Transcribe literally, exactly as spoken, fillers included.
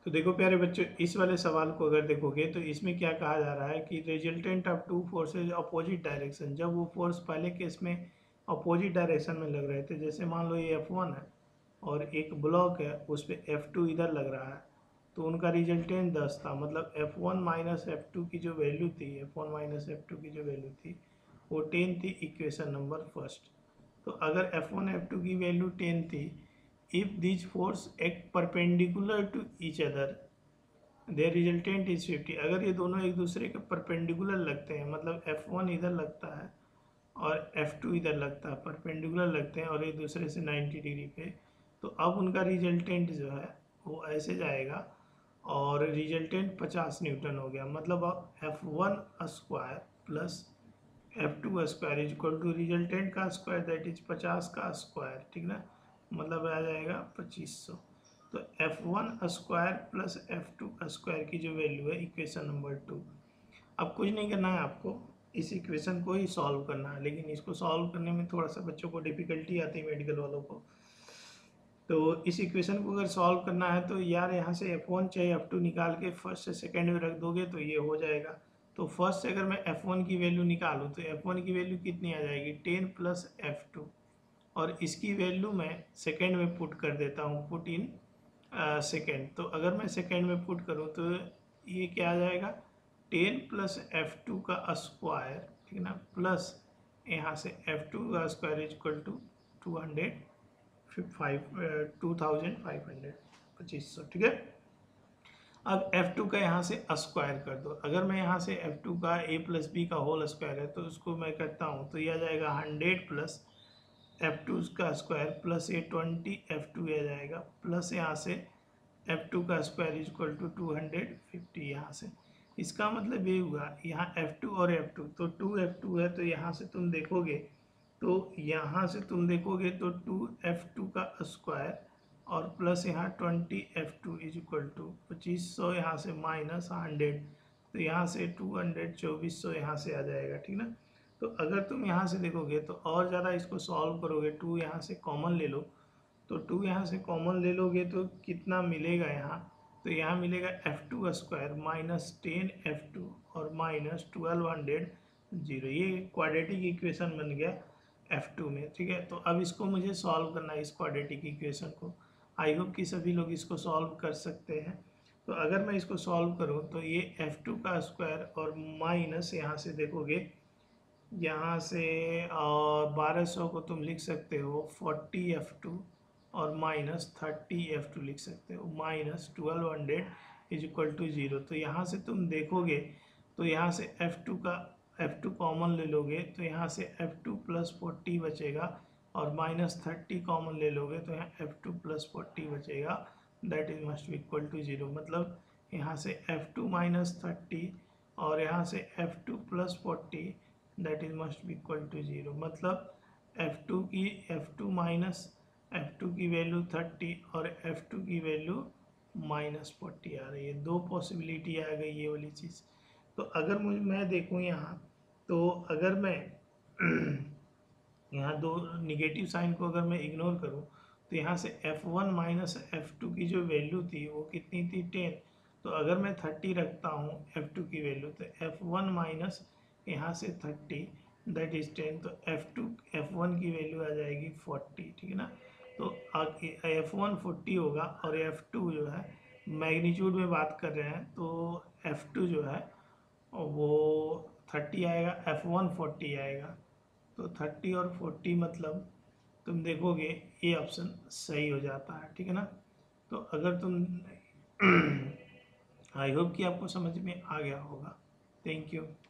तो देखो प्यारे बच्चों, इस वाले सवाल को अगर देखोगे तो इसमें क्या कहा जा रहा है कि resultant of two forces opposite direction, जब वो फोर्स पहले केस में अपोजिट डायरेक्शन में लग रहे थे, जैसे मान लो ये एफ वन है और एक ब्लॉक है उस पर एफ टू इधर लग रहा है, तो उनका रिजल्टेंट दस था। मतलब F one minus F two की जो वैल्यू थी, F one minus F two की जो वैल्यू थी वो टेन थी, इक्वेशन नंबर फर्स्ट। तो अगर एफ वन एफ टू की वैल्यू टेन थी, if these force act perpendicular to each other their resultant is fifty. अगर ये दोनों एक दूसरे के परपेंडिकुलर लगते हैं, मतलब एफ वन इधर लगता है और एफ टू इधर लगता है, परपेंडिकुलर लगते हैं और एक दूसरे से नाइन्टी डिग्री पे, तो अब उनका रिजल्टेंट जो है वो ऐसे जाएगा और रिजल्टेंट पचास न्यूटन हो गया। मतलब अब F one square plus F two square is equal to resultant का स्क्वायर दैट इज पचास का स्क्वायर, ठीक ना, मतलब आ जाएगा पच्चीस सौ। तो F one square plus F two square की जो वैल्यू है इक्वेशन नंबर टू। अब कुछ नहीं करना है आपको, इस इक्वेशन को ही सॉल्व करना है, लेकिन इसको सॉल्व करने में थोड़ा सा बच्चों को डिफिकल्टी आती है, मेडिकल वालों को। तो इस इक्वेशन को अगर सॉल्व करना है तो यार यहाँ से एफ वन चाहे एफ टू निकाल के फर्स्ट से सेकेंड में रख दोगे तो ये हो जाएगा। तो फर्स्ट से अगर मैं एफ वन की वैल्यू निकालूँ तो एफ वन की वैल्यू कितनी आ जाएगी, टेन प्लस एफ टू, और इसकी वैल्यू मैं सेकेंड में पुट कर देता हूँ, पुट इन सेकेंड। तो अगर मैं सेकेंड में पुट करूँ तो ये क्या आ जाएगा, टेन प्लस एफ टू का स्क्वायर, ठीक ना, प्लस यहाँ से एफ टू का square is equal to two hundred five two thousand five hundred पच्चीस सौ, ठीक है। अब एफ टू का यहाँ से स्क्वायर कर दो। अगर मैं यहाँ से एफ टू का ए प्लस बी का होल स्क्वायर है तो उसको मैं करता हूँ तो यह आ जाएगा हंड्रेड प्लस एफ टू का square plus a twenty F two आ जाएगा, प्लस यहाँ से एफ टू का square is equal to two hundred fifty. यहाँ से इसका मतलब ये हुआ, यहाँ एफ टू और एफ टू, तो टू एफ टू है तो यहाँ से तुम देखोगे तो यहाँ से तुम देखोगे तो टू एफ टू का स्क्वायर और प्लस यहाँ twenty F two is equal to पच्चीस सौ, यहाँ से माइनस हंड्रेड, तो यहाँ से टू हंड्रेड चौबीस सौ यहाँ से आ जाएगा, ठीक ना। तो अगर तुम यहाँ से देखोगे तो और ज़्यादा इसको सॉल्व करोगे, टू यहाँ से कॉमन ले लो, तो टू यहाँ से कॉमन ले लोगे तो कितना मिलेगा यहाँ, तो यहाँ मिलेगा F two square minus ten F two और माइनस ट्वेल्व हंड्रेड जीरो। ये क्वाड्रेटिक इक्वेशन बन गया एफ टू में, ठीक है। तो अब इसको मुझे सॉल्व करना है, इस क्वाड्रेटिक इक्वेशन को। आई होप कि सभी लोग इसको सॉल्व कर सकते हैं। तो अगर मैं इसको सॉल्व करूँ तो ये एफ टू का स्क्वायर और माइनस यहाँ से देखोगे, यहाँ से बारह सौ को तुम लिख सकते हो फोर्टी एफ टू और माइनस थर्टी एफ टू लिख सकते हो, minus twelve hundred is equal to zero. तो यहाँ से तुम देखोगे तो यहाँ से एफ टू का एफ टू कॉमन ले लोगे तो यहाँ से एफ टू प्लस फोर्टी बचेगा और माइनस थर्टी कॉमन ले लोगे तो यहाँ एफ टू प्लस फोर्टी बचेगा, that is must be equal to zero. मतलब यहाँ से एफ टू माइनस थर्टी और यहाँ से F two plus forty that is must be equal to zero. मतलब एफ टू की F two minus F two की वैल्यू थर्टी और एफ टू की वैल्यू माइनस फोर्टी आ रही है। दो पॉसिबिलिटी आ गई ये वाली चीज़। तो अगर मुझे मैं देखूँ यहाँ, तो अगर मैं यहाँ दो निगेटिव साइन को अगर मैं इग्नोर करूँ तो यहाँ से F one minus F two की जो वैल्यू थी वो कितनी थी, टेन। तो अगर मैं थर्टी रखता हूँ एफ टू की वैल्यू तो एफ वन माइनस यहाँ से थर्टी दैट इज टेन, तो एफ टू एफ वन की वैल्यू आ जाएगी फोर्टी, ठीक है ना। तो एफ वन फोर्टी होगा और एफ टू जो है मैग्नीट्यूड में बात कर रहे हैं तो एफ टू जो है वो थर्टी आएगा, एफ वन फोर्टी आएगा। तो थर्टी और फोर्टी मतलब तुम देखोगे ये ऑप्शन सही हो जाता है, ठीक है ना। तो अगर तुम आई होप कि आपको समझ में आ गया होगा। Thank you.